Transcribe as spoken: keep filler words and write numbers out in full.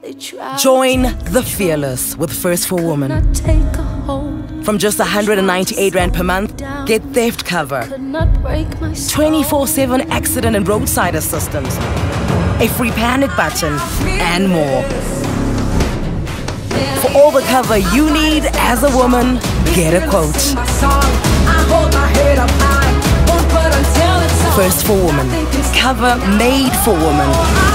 Join the fearless with First for Women. From just one hundred ninety-eight rand per month, get theft cover, twenty-four seven accident and roadside assistance, a free panic button, and more. For all the cover you need as a woman, get a quote. First for Women. Cover made for women.